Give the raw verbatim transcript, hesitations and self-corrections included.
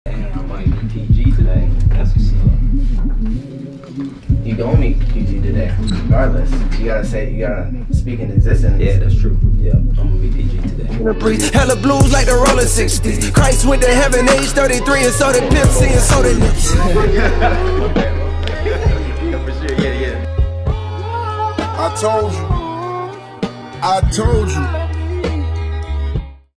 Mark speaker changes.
Speaker 1: Damn, I might be P G today. That's what's up.
Speaker 2: You gonna meet P G today, regardless. You gotta say, you gotta speak in existence.
Speaker 1: Yeah, that's true. Yeah, I'm gonna be P G today.
Speaker 3: Hella blues like the rolling sixties. Christ went to heaven, age thirty-three, and so did Pimp C and so did Nipsey.
Speaker 1: Yeah, for sure. Yeah, yeah.
Speaker 4: I told you. I told you.